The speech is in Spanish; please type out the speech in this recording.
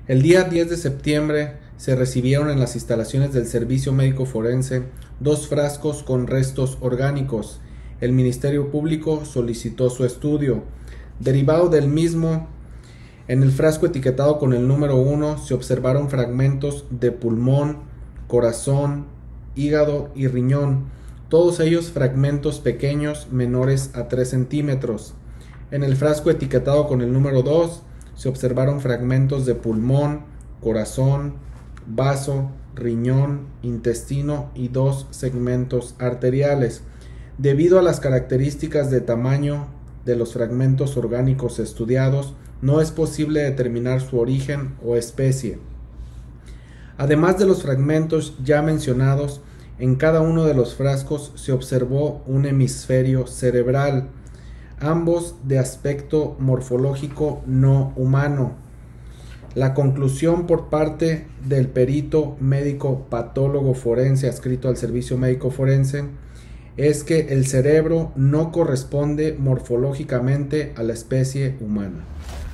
El día 10 de septiembre se recibieron en las instalaciones del Servicio Médico Forense 2 frascos con restos orgánicos. El Ministerio Público solicitó su estudio. Derivado del mismo, en el frasco etiquetado con el número 1 se observaron fragmentos de pulmón, corazón, hígado y riñón, todos ellos fragmentos pequeños menores a 3 centímetros. En el frasco etiquetado con el número 2 se observaron fragmentos de pulmón, corazón, vaso, riñón, intestino y 2 segmentos arteriales. Debido a las características de tamaño de los fragmentos orgánicos estudiados, no es posible determinar su origen o especie. Además de los fragmentos ya mencionados, en cada uno de los frascos se observó un hemisferio cerebral, ambos de aspecto morfológico no humano. La conclusión por parte del perito médico patólogo forense adscrito al Servicio Médico Forense es que el cerebro no corresponde morfológicamente a la especie humana.